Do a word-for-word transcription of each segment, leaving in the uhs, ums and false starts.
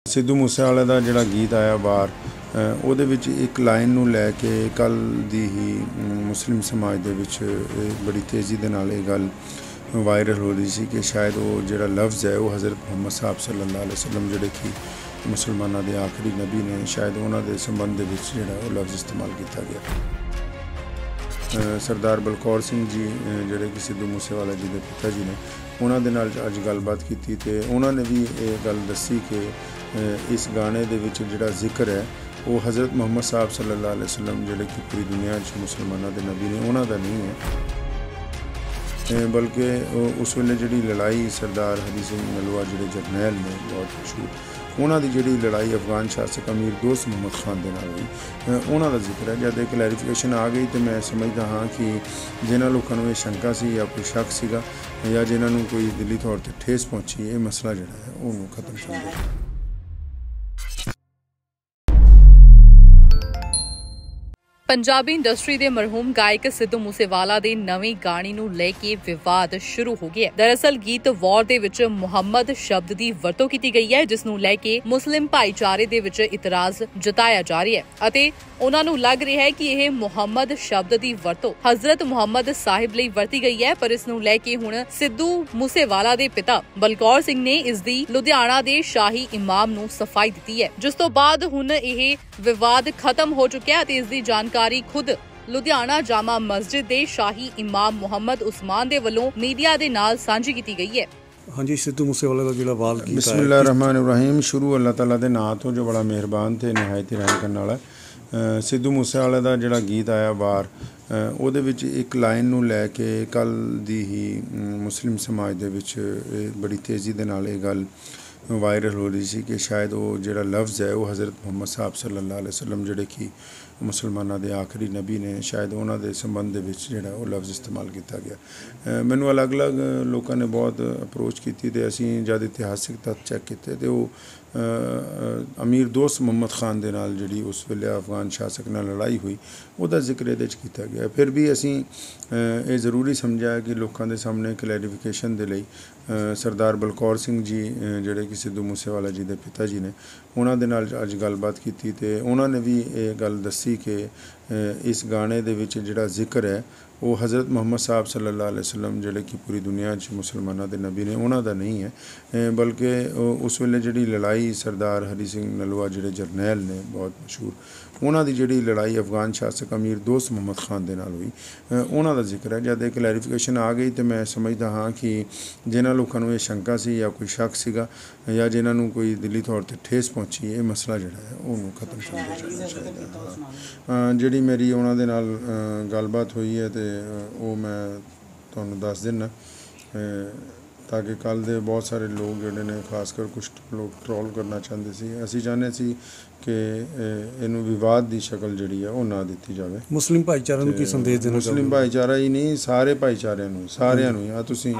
सिद्धू मूसेवाले का जिहड़ा गीत आया बार ਉਹਦੇ ਵਿੱਚ ਇੱਕ ਲਾਈਨ ਨੂੰ ਲੈ ਕੇ ਕੱਲ੍ਹ ਦੀ ਹੀ ਮੁਸਲਿਮ ਸਮਾਜ ਦੇ ਵਿੱਚ ਬੜੀ ਤੇਜ਼ੀ ਦੇ ਨਾਲ ਇਹ ਗੱਲ ਵਾਇਰਲ ਹੋ ਰਹੀ ਸੀ ਕਿ ਸ਼ਾਇਦ ਉਹ ਜਿਹੜਾ ਲਫ਼ਜ਼ ਹੈ ਉਹ ਹਜ਼ਰਤ ਮੁਹੰਮਦ ਸਾਹਿਬ ਸੱਲੱਲਾਹੁ ਅਲੈहि ਵਸੱਲਮ ਜਿਹੜੇ ਕਿ ਮੁਸਲਮਾਨਾਂ ਦੇ ਆਖਰੀ ਨਬੀ ਨੇ ਸ਼ਾਇਦ ਉਹਨਾਂ ਦੇ ਸੰਬੰਧ ਦੇ ਵਿੱਚ ਜਿਹੜਾ ਉਹ ਲਫ਼ਜ਼ ਇਸਤੇਮਾਲ ਕੀਤਾ ਗਿਆ। ਸਰਦਾਰ ਬਲਕੌਰ ਸਿੰਘ ਜੀ ਜਿਹੜੇ ਕਿ ਸਿੱਧੂ ਮੂਸੇਵਾਲਾ ਜੀ ਦੇ ਪਿਤਾ ਜੀ ਨੇ ਉਹਨਾਂ ਦੇ ਨਾਲ ਅੱਜ ਗੱਲਬਾਤ ਕੀਤੀ ਤੇ ਉਹਨਾਂ ਨੇ ਵੀ ਇਹ ਗੱਲ ਦੱਸੀ ਕਿ ਇਸ ਗਾਣੇ ਦੇ ਵਿੱਚ ਜਿਹੜਾ ਜ਼ਿਕਰ ਹੈ ਉਹ ਹਜ਼ਰਤ ਮੁਹੰਮਦ ਸਾਹਿਬ ਸੱਲੱਲਾਹੁ ਅਲੈहि ਵਸੱਲਮ ਜਿਹੜੇ ਕਿ ਪੂਰੀ ਦੁਨੀਆ 'ਚ ਮੁਸਲਮਾਨਾਂ ਦੇ ਨਬੀ ਨੇ ਉਹਨਾਂ ਦਾ ਨਹੀਂ ਹੈ, बल्कि उस वेले जी लड़ाई सरदार हरी सिंह नलवा जोड़े जरनैल ने बहुत मशहूर उन्होंने जी लड़ाई अफगान शासक अमीर दोस्त मुहम्मद खान के नाल हुई उन्होंने जिक्र है। जब एक क्लैरिफिकेशन आ गई तो मैं समझता हाँ कि जिन्होंने लोगों को यह शंका सी या कोई शक सीगा या जिन्होंने कोई दिली तौर पर ठेस पहुँची ये मसला जोड़ा है वो खत्म समझे। पंजाबी इंडस्ट्री के मरहूम गायक सिद्धू मूसेवाला के नवी गाणी नूं लेके विवाद शुरू हो गया। दरअसल गीत वॉर दे विच मुहम्मद शब्द की वरतों की गई है जिस नूं लेके मुस्लिम भाईचारे दे विच इतराज जताया जा रहा है अते उन्हां नूं लग रहा है कि यह मुहम्मद शब्द की वरतों हजरत मुहम्मद साहिब लई वरती गई है, पर इस नूं लेके हुण सिद्धू मूसेवाला के पिता बलकौर सिंह ने इस दी लुधियाना के शाही इमाम नूं सफाई दी है, जिस तो बाद हुण यह विवाद खत्म हो चुका है। इस दी जानकारी खुद लुधियाना जामा मस्जिद के शाही इमाम मुहम्मद उस्मान दे वल्लों मीडिया दे नाल सांझी की गई है। हाँ जी, सिद्धू मूसेवाला का जिहड़ा वाल कीता है बिस्मिल्लाह रहमान रहीम शुरू अल्लाह ताला दे नां तो जो बड़ा मेहरबान थे नहायत रहम करने वाला सिद्धू मूसेवाले का जिहड़ा गीत आया बार ਉਹਦੇ ਵਿੱਚ ਇੱਕ ਲਾਈਨ ਨੂੰ ਲੈ ਕੇ ਕੱਲ੍ਹ ਦੀ ਹੀ ਮੁਸਲਿਮ ਸਮਾਜ ਦੇ ਵਿੱਚ ਬੜੀ ਤੇਜ਼ੀ ਦੇ ਨਾਲ ਇਹ ਗੱਲ ਵਾਇਰਲ ਹੋ ਰਹੀ ਸੀ ਕਿ ਸ਼ਾਇਦ ਉਹ ਜਿਹੜਾ ਲਫ਼ਜ਼ ਹੈ ਉਹ ਹਜ਼ਰਤ ਮੁਹੰਮਦ ਸਾਹਿਬ ਸੱਲੱਲਾਹੁ ਅਲੈहि ਵਸੱਲਮ ਜਿਹੜੇ ਕਿ ਮੁਸਲਮਾਨਾਂ ਦੇ ਆਖਰੀ ਨਬੀ ਨੇ ਸ਼ਾਇਦ ਉਹਨਾਂ ਦੇ ਸੰਬੰਧ ਦੇ ਵਿੱਚ ਜਿਹੜਾ ਉਹ ਲਫ਼ਜ਼ ਇਸਤੇਮਾਲ ਕੀਤਾ ਗਿਆ। ਮੈਨੂੰ ਅਲੱਗ-ਅਲੱਗ ਲੋਕਾਂ ਨੇ ਬਹੁਤ ਅਪਰੋਚ ਕੀਤੀ ਤੇ ਅਸੀਂ ਜਦ ਇਤਿਹਾਸਿਕ ਤੱਥ ਚੈੱਕ ਕੀਤੇ ਤੇ ਉਹ ਅਮੀਰ ਦੋਸਤ ਮੁਹੰਮਦ ਖਾਨ ਦੇ ਨਾਲ ਜਿਹੜੀ ਉਸ ਵੇਲੇ ਅਫਗਾਨ ਸ਼ਾਸਕ ਨਾਲ ਲੜਾਈ ਹੋਈ ਉਹਦਾ ਜ਼ਿਕਰ ਇਹਦੇ 'ਚ ਕੀਤਾ ਗਿਆ। ਫਿਰ ਵੀ ਅਸੀਂ ਇਹ ਜ਼ਰੂਰੀ ਸਮਝਿਆ ਕਿ ਲੋਕਾਂ ਦੇ ਸਾਹਮਣੇ ਕਲੈਰੀਫਿਕੇਸ਼ਨ ਦੇ ਲਈ ਸਰਦਾਰ ਬਲਕੌਰ ਸਿੰਘ ਜੀ ਜਿਹੜੇ ਕਿ ਸਿੱਧੂ ਮੂਸੇਵਾਲਾ ਜੀ ਦੇ ਪਿਤਾ ਜੀ ਨੇ ਉਹਨਾਂ ਦੇ ਨਾਲ ਅੱਜ ਗੱਲਬਾਤ ਕੀਤੀ ਤੇ ਉਹਨਾਂ ਨੇ ਵੀ ਇਹ ਗੱਲ ਦੱਸੀ ਕਿ ਇਸ ਗਾਣੇ ਦੇ ਵਿੱਚ ਜਿਹੜਾ ਜ਼ਿਕਰ ਹੈ ਉਹ ਹਜ਼ਰਤ ਮੁਹੰਮਦ ਸਾਹਿਬ ਸੱਲੱਲਾਹੁ ਅਲੈहि ਵਸੱਲਮ ਜਿਹੜੇ ਕਿ ਪੂਰੀ ਦੁਨੀਆ 'ਚ ਮੁਸਲਮਾਨਾਂ ਦੇ ਨਬੀ ਨੇ ਉਹਨਾਂ ਦਾ ਨਹੀਂ ਹੈ, ਬਲਕਿ ਉਸ ਵੇਲੇ ਜਿਹੜੀ ਲੜਾਈ ਸਰਦਾਰ ਹਰੀ ਸਿੰਘ ਨਲਵਾ ਜਿਹੜੇ ਜਰਨੈਲ ਨੇ ਬਹੁਤ ਮਸ਼ਹੂਰ ਉਹਨਾਂ ਦੀ ਜਿਹੜੀ ਲੜਾਈ ਅਫਗਾਨ ਸ਼ਾਸਕ ਅਮੀਰ ਦੋਸਤ ਮੁਹੰਮਦ ਖਾਨ ਦੇ ਨਾਲ ਹੋਈ ਉਹਨਾਂ ਦਾ ਜ਼ਿਕਰ ਹੈ। ਜਦ ਇਹ ਕਲੈਰੀਫਿਕੇਸ਼ਨ ਆ ਗਈ ਤਾਂ ਮੈਂ ਸਮਝਦਾ ਹਾਂ ਕਿ ਜਿਨ੍ਹਾਂ ਲੋਕਾਂ ਨੂੰ ਇਹ ਸ਼ੰਕਾ ਸੀ ਜਾਂ ਕੋਈ ਸ਼ੱਕ ਸੀਗਾ ਜਾਂ ਜਿਨ੍ਹਾਂ ਨੂੰ ਕੋਈ ਦਿਲੀ ਤੌਰ 'ਤੇ ਠੇਸ ਪਹੁੰਚੀ ਇਹ ਮਸਲਾ ਜਿਹੜਾ ਹੈ ਉਹਨੂੰ ਖਤਮ ਸਮਝਿਆ ਜਾਣਾ ਚਾਹੀਦਾ। ਜਿਹੜੀ ਮੇਰੀ ਉਹਨਾਂ ਦੇ ਨਾਲ ਗੱਲਬਾਤ ਹੋਈ ਹੈ ਤੇ ਉਹ ਮੈਂ ਤੁਹਾਨੂੰ ਦੱਸ ਦਿੰਦਾ ਤਾਂ ਕਿ ਕੱਲ੍ਹ ਦੇ ਬਹੁਤ ਸਾਰੇ ਲੋਕ ਜਿਹੜੇ ਨੇ ਖਾਸ ਕਰ ਕੁਛ ਲੋਕ ਟਰੋਲ ਕਰਨਾ ਚਾਹੁੰਦੇ ਸੀ। ਅਸੀਂ ਚਾਹੁੰਦੇ ਸੀ ਕਿ ਇਹਨੂੰ ਵਿਵਾਦ ਦੀ ਸ਼ਕਲ ਜਿਹੜੀ ਹੈ ਉਹ ਨਾ ਦਿੱਤੀ ਜਾਵੇ। ਮੁਸਲਿਮ ਭਾਈਚਾਰੇ ਨੂੰ ਕੀ ਸੰਦੇਸ਼ ਦੇਣਾ ਚਾਹੁੰਦੇ? ਮੁਸਲਿਮ ਭਾਈਚਾਰਾ ਹੀ ਨਹੀਂ ਸਾਰੇ ਭਾਈਚਾਰਿਆਂ ਨੂੰ ਸਾਰਿਆਂ ਨੂੰ ਆ ਤੁਸੀਂ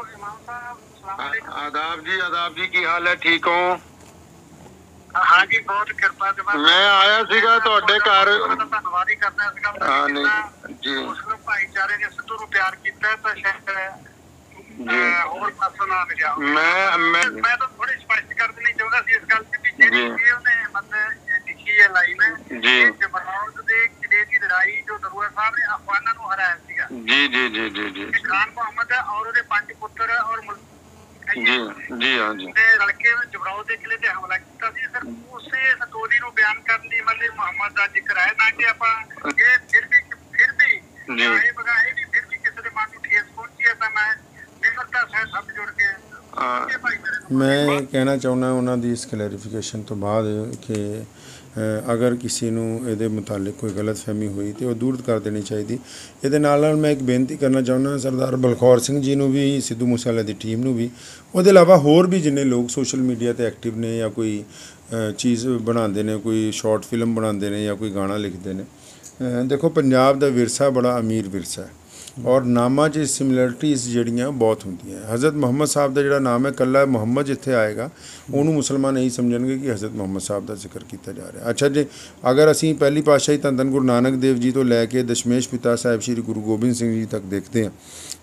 आदाब जी आदाब जी की हाल है ठीक हो? हाँ जी बहुत कृपा मैं आया सीगा ਤੁਹਾਡੇ ਘਰ ਧੰਨਵਾਦ ਹੀ ਕਰਦਾ ਸੀਗਾ। ਹਾਂ ਨਹੀਂ ਜੀ ਮੁਸਲਿਮ ਭਾਈਚਾਰੇ ਨੇ ਸਿੱਧੂ ਨੂੰ ਪਿਆਰ ਕੀਤਾ ਤਾਂ ਸ਼ਾਇਦ ਹੋਰ ਪਾਸੋਂ ਨਾ ਮਿਲਿਆ। ਮੈਂ ਮੈਂ ਮੈਂ ਤਾਂ ਥੋੜੀ ਸਪਸ਼ਟ ਕਰ ਦੇਣੀ ਚਾਹੁੰਦਾ ਸੀ ਇਸ ਗੱਲ ਤੇ ਕਿ ਜਿਹੜੀ ਉਹਨੇ ਮਤਲਬ ਲਿਖੀ ਹੈ ਲਾਈਨ ਜੀ ਜਮਰੌਦ ਦੇ ਕਿਲੇ ਦੀ ਲੜਾਈ ਜੋ ਦਰੂਆ ਸਾਹਿਬ ਨੇ ਅਫਗਾਨਾਂ ਨੂੰ ਹਰਾਇਆ ਸੀਗਾ। ਜੀ ਜੀ ਜੀ ਜੀ ਜੀ ਖਾਨ ਮੁਹੰਮਦ ਔਰ ਉਹਦੇ ਪੰਜ ਪੁੱਤਰ ਔਰ ਜੀ ਜੀ ਹਾਂ ਜੀ ਤੇ ਲੜਕੇ ਜਮਰੌਦ ਦੇ ਕਿਲੇ ਤੇ ਹਮਲਾ ਕੀਤਾ ਸੀ। ਸਰ ਉਸੇ ਸਟੋਰੀ ਨੂੰ ਬਿਆਨ ਕਰਨ ਦੀ ਮਤਲਬ ਮੁਹੰਮਦ ਦਾ ਜ਼ਿਕਰ ਹੈ ਨਾ ਕਿ ਆਪਾਂ ਇਹ ਫਿਰ ਵੀ ਫਿਰ ਵੀ ਇਹ ਬਗਾਏ ਵੀ ਫਿਰ ਵੀ ਕਿਸੇ ਦੇ ਮਨ ਨੂੰ ਠੇਸ ਪਹੁੰਚੀ ਹੈ ਤਾਂ ਮੈਂ ਨਿਮਰਤਾ ਸਹਿਤ ਸਭ ਜੁੜ ਕੇ ਮੈਂ ਕਹਿਣਾ ਚਾਹੁੰਦਾ ਉਹਨਾਂ ਦੀ ਇਸ ਕਲੈਰੀਫਿਕੇਸ਼ਨ ਤੋਂ ਬਾਅਦ ਕਿ ਅਗਰ ਕਿਸੇ ਨੂੰ ਇਹਦੇ ਮੁਤਾਲਿਕ ਕੋਈ ਗਲਤਫਹਿਮੀ ਹੋਈ ਤਾਂ ਉਹ ਦੂਰ ਕਰ ਦੇਣੀ ਚਾਹੀਦੀ। ਇਹਦੇ ਨਾਲ ਨਾਲ ਮੈਂ ਇੱਕ ਬੇਨਤੀ ਕਰਨਾ ਚਾਹੁੰਦਾ ਸਰਦਾਰ ਬਲਕੌਰ ਸਿੰਘ ਜੀ ਨੂੰ ਵੀ ਸਿੱਧੂ ਮੂਸੇਵਾਲੇ ਦੀ ਟੀਮ ਨੂੰ ਵੀ ਉਹਦੇ ਇਲਾਵਾ ਹੋਰ ਵੀ ਜਿੰਨੇ ਲੋਕ ਸੋਸ਼ਲ ਮੀਡੀਆ 'ਤੇ ਐਕਟਿਵ ਨੇ ਜਾਂ ਕੋਈ ਚੀਜ਼ ਬਣਾਉਂਦੇ ਨੇ ਕੋਈ ਸ਼ਾਰਟ ਫਿਲਮ ਬਣਾਉਂਦੇ ਨੇ ਜਾਂ ਕੋਈ ਗਾਣਾ ਲਿਖਦੇ ਨੇ। ਦੇਖੋ ਪੰਜਾਬ ਦਾ ਵਿਰਸਾ ਬੜਾ ਅਮੀਰ ਵਿਰਸਾ ਹੈ ਔਰ ਨਾਮਾਂ 'ਚ ਸਿਮਿਲਰਿਟੀਜ਼ ਜਿਹੜੀਆਂ ਬਹੁਤ ਹੁੰਦੀਆਂ। ਹਜ਼ਰਤ ਮੁਹੰਮਦ ਸਾਹਿਬ ਦਾ ਜਿਹੜਾ ਨਾਮ ਹੈ ਕੱਲਾ ਮੁਹੰਮਦ ਜਿੱਥੇ ਆਏਗਾ ਉਹਨੂੰ ਮੁਸਲਮਾਨ ਇਹੀ ਸਮਝਣਗੇ ਕਿ ਹਜ਼ਰਤ ਮੁਹੰਮਦ ਸਾਹਿਬ ਦਾ ਜ਼ਿਕਰ ਕੀਤਾ ਜਾ ਰਿਹਾ। ਅੱਛਾ ਜੀ, ਅਗਰ ਅਸੀਂ ਪਹਿਲੀ ਪਾਤਸ਼ਾਹੀ ਧੰਨ ਧੰਨ ਗੁਰੂ ਨਾਨਕ ਦੇਵ ਜੀ ਤੋਂ ਲੈ ਕੇ ਦਸ਼ਮੇਸ਼ ਪਿਤਾ ਸਾਹਿਬ ਸ਼੍ਰੀ ਗੁਰੂ ਗੋਬਿੰਦ ਸਿੰਘ ਜੀ ਤੱਕ ਦੇਖਦੇ ਹਾਂ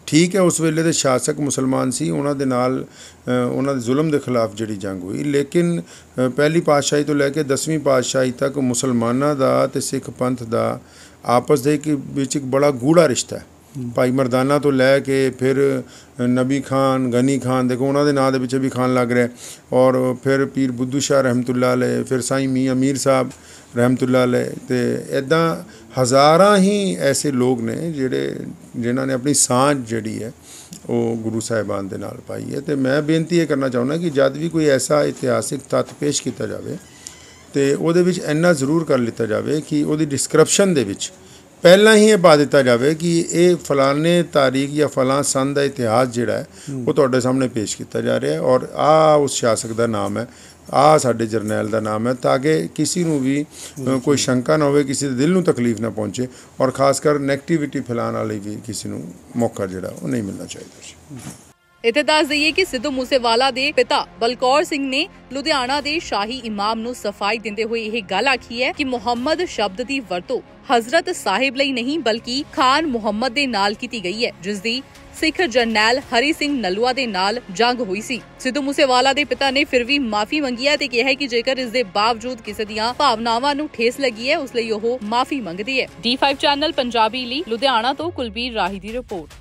ਠੀਕ ਹੈ ਉਸ ਵੇਲੇ ਦੇ ਸ਼ਾਸਕ ਮੁਸਲਮਾਨ ਸੀ, ਉਹਨਾਂ ਦੇ ਨਾਲ ਅ, ਉਹਨਾਂ ਦੇ ਜ਼ੁਲਮ ਦੇ ਖਿਲਾਫ ਜਿਹੜੀ ਜੰਗ ਹੋਈ। ਲੇਕਿਨ ਅ, ਪਹਿਲੀ ਪਾਤਸ਼ਾਹੀ ਤੋਂ ਲੈ ਕੇ ਦਸਵੀਂ ਪਾਤਸ਼ਾਹੀ ਤੱਕ ਮੁਸਲਮਾਨਾਂ ਦਾ ਅਤੇ ਸਿੱਖ ਪੰਥ ਦਾ ਆਪਸ ਦੇ ਇੱਕ ਵਿੱਚ ਇੱਕ ਬੜਾ ਗੂੜਾ ਰਿਸ਼ਤਾ ਹੈ। ਭਾਈ ਮਰਦਾਨਾ ਤੋਂ ਲੈ ਕੇ ਫਿਰ ਨਬੀ ਖਾਨ, ਗਨੀ ਖਾਨ, ਦੇਖੋ ਉਹਨਾਂ ਦੇ ਨਾਂ ਦੇ ਪਿੱਛੇ ਵੀ ਖਾਨ ਲੱਗ ਰਿਹਾ, ਔਰ ਫਿਰ ਪੀਰ ਬੁੱਧੂ ਸ਼ਾਹ ਰਹਿਮਤੁल्लाह ਅਲੈਹ, ਫਿਰ ਸਾਈਂ ਮੀਆਂ ਮੀਰ ਸਾਹਿਬ ਰਹਿਮਤੁल्लाह ਅਲੈਹ, ਅਤੇ ਇੱਦਾਂ ਹਜ਼ਾਰਾਂ ਹੀ ਐਸੇ ਲੋਕ ਨੇ ਜਿਹੜੇ ਜਿਨ੍ਹਾਂ ਨੇ ਆਪਣੀ ਸਾਂਝ ਜਿਹੜੀ ਹੈ ਉਹ ਗੁਰੂ ਸਾਹਿਬਾਨ ਦੇ ਨਾਲ ਪਾਈ ਹੈ। ਅਤੇ ਮੈਂ ਬੇਨਤੀ ਇਹ ਕਰਨਾ ਚਾਹੁੰਦਾ ਕਿ ਜਦ ਵੀ ਕੋਈ ਐਸਾ ਇਤਿਹਾਸਿਕ ਤੱਥ ਪੇਸ਼ ਕੀਤਾ ਜਾਵੇ ਅਤੇ ਉਹਦੇ ਵਿੱਚ ਇੰਨਾ ਜ਼ਰੂਰ ਕਰ ਲਿੱਤਾ ਜਾਵੇ ਕਿ ਉਹਦੀ ਡਿਸਕ੍ਰਿਪਸ਼ਨ ਦੇ ਵਿੱਚ ਪਹਿਲਾਂ ਹੀ ਇਹ ਪਾ ਦਿੱਤਾ ਜਾਵੇ ਕਿ ਇਹ ਫਲਾਣੇ ਤਾਰੀਖ ਜਾਂ ਫਲਾਂ ਸੰਨ ਦਾ ਇਤਿਹਾਸ ਜਿਹੜਾ ਹੈ ਉਹ ਤੁਹਾਡੇ ਸਾਹਮਣੇ ਪੇਸ਼ ਕੀਤਾ ਜਾ ਰਿਹਾ ਹੈ, ਔਰ ਆਹ ਉਸ ਸ਼ਾਸਕ ਦਾ ਨਾਮ ਹੈ, ਆਹ ਸਾਡੇ ਜਰਨੈਲ ਦਾ ਨਾਮ ਹੈ, ਤਾਂ ਕਿ ਕਿਸੇ ਨੂੰ ਵੀ ਕੋਈ ਸ਼ੰਕਾ ਨਾ ਹੋਵੇ, ਕਿਸੇ ਦੇ ਦਿਲ ਨੂੰ ਤਕਲੀਫ ਨਾ ਪਹੁੰਚੇ, ਔਰ ਖਾਸ ਕਰ ਨੈਗੇਟਿਵਿਟੀ ਫੈਲਾਉਣ ਵਾਲੀ ਵੀ ਕਿਸੇ ਨੂੰ ਮੌਕਾ ਜਿਹੜਾ ਉਹ ਨਹੀਂ ਮਿਲਣਾ ਚਾਹੀਦਾ। ਇੱਥੇ ਦੱਸ ਦਈਏ ਕਿ ਸਿੱਧੂ ਮੂਸੇਵਾਲਾ ਦੇ ਪਿਤਾ ਬਲਕੌਰ ਸਿੰਘ ਨੇ ਲੁਧਿਆਣਾ ਦੇ ਸ਼ਾਹੀ ਇਮਾਮ ਨੂੰ ਸਫਾਈ ਦਿੰਦੇ ਹੋਏ ਇਹ ਗੱਲ ਆਖੀ ਹੈ ਕਿ ਮੁਹੰਮਦ ਸ਼ਬਦ ਦੀ ਵਰਤੋਂ ਹਜ਼ਰਤ ਸਾਹਿਬ ਲਈ ਨਹੀਂ ਬਲਕਿ ਖਾਨ ਮੁਹੰਮਦ ਦੇ ਨਾਲ ਕੀਤੀ ਗਈ ਹੈ, ਜਿਸ ਦੀ ਸਿੱਖ ਜਰਨੈਲ ਹਰੀ ਸਿੰਘ ਨਲੂਆ ਦੇ ਨਾਲ ਜੰਗ ਹੋਈ ਸੀ। ਸਿੱਧੂ ਮੂਸੇਵਾਲਾ ਦੇ ਪਿਤਾ ਨੇ ਫਿਰ ਵੀ ਮਾਫੀ ਮੰਗੀ ਹੈ ਤੇ ਕਿਹਾ ਹੈ ਕਿ ਜੇਕਰ ਇਸ ਦੇ ਬਾਵਜੂਦ ਕਿਸੇ ਦੀਆਂ ਭਾਵਨਾਵਾਂ ਨੂੰ ਠੇਸ ਲੱਗੀ ਹੈ ਉਸ ਲਈ ਉਹ ਮਾਫੀ ਮੰਗਦੀ ਹੈ। ਡੀ ਫਾਈਵ ਚੈਨਲ ਪੰਜਾਬੀ ਲਈ ਲੁਧਿਆਣਾ ਤੋਂ ਕੁਲਬੀਰ ਰਾਹੀ ਦੀ ਰਿਪੋਰਟ।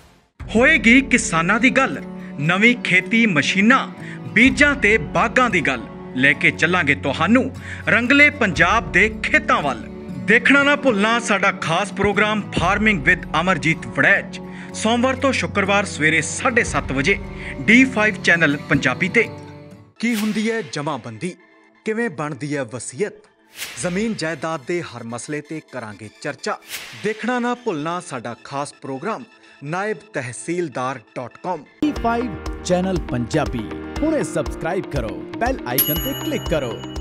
ਹੋਏਗੀ ਕਿਸਾਨਾਂ ਦੀ ਗੱਲ, ਨਵੀਂ ਖੇਤੀ ਮਸ਼ੀਨਾਂ, ਬੀਜਾਂ ਤੇ ਬਾਗਾਂ ਦੀ ਗੱਲ ਲੈ ਕੇ ਚੱਲਾਂਗੇ ਤੁਹਾਨੂੰ ਰੰਗਲੇ ਪੰਜਾਬ ਦੇ ਖੇਤਾਂ ਵੱਲ। ਦੇਖਣਾ ਨਾ ਭੁੱਲਣਾ ਸਾਡਾ ਖਾਸ programme farming with Amarjit Waraich, ਸੋਮਵਾਰ ਤੋਂ ਸ਼ੁੱਕਰਵਾਰ ਸਵੇਰੇ ਸਾਢੇ ਸੱਤ ਵਜੇ ਡੀ ਫਾਈਵ ਚੈਨਲ ਪੰਜਾਬੀ ਤੇ। ਕੀ ਹੁੰਦੀ ਹੈ ਜਮਾਬੰਦੀ, ਕਿਵੇਂ ਬਣਦੀ ਹੈ ਵਸੀਅਤ, ਜ਼ਮੀਨ ਜਾਇਦਾਦ ਦੇ ਹਰ ਮਸਲੇ ਤੇ ਕਰਾਂਗੇ ਚਰਚਾ। ਦੇਖਣਾ ਨਾ ਭੁੱਲਣਾ ਸਾਡਾ ਖਾਸ programme Naib Tehsildar dot com. D five channel Punjabi ਹੁਣੇ ਸਬਸਕ੍ਰਾਈਬ ਕਰੋ, ਬੈਲ ਆਈਕਨ ਤੇ ਕਲਿੱਕ ਕਰੋ।